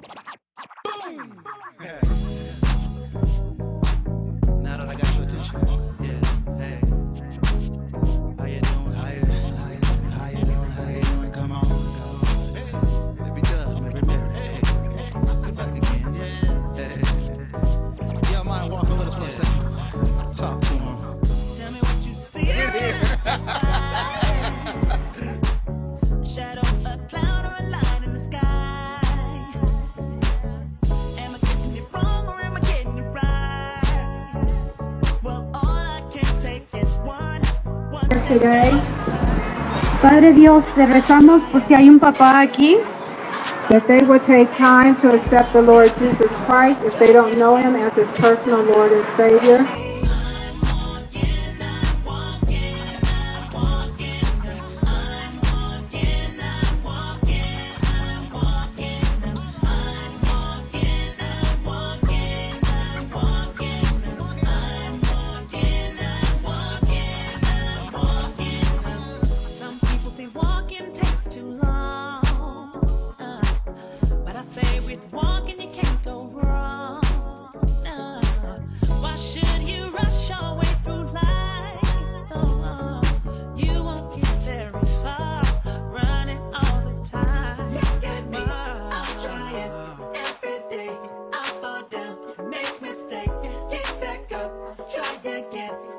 Boom! Now that I got your attention, yeah, hey. How you doing? How you doing? How you doing? How you doing? Come on. Hey, maybe Dub, maybe Mary. Hey, sit back again. Yeah, hey. Y'all mind walking with us for a second? Talk to him. Tell me what you see. A shadow, a cloud, or a line in the sky. Am I getting it wrong or am I getting it right? Well, all I can take is one Today. Padre Dios, te rezamos por si hay un papá aquí, that they would take time to accept the Lord Jesus Christ if they don't know Him as His personal Lord and Savior. Some people say walking takes too long, but I say with walking you can't go wrong. Why should you rush your way through life? Oh, you won't get very far running all the time. Look at me, I'm trying every day. I fall down, make mistakes, get back up, try again.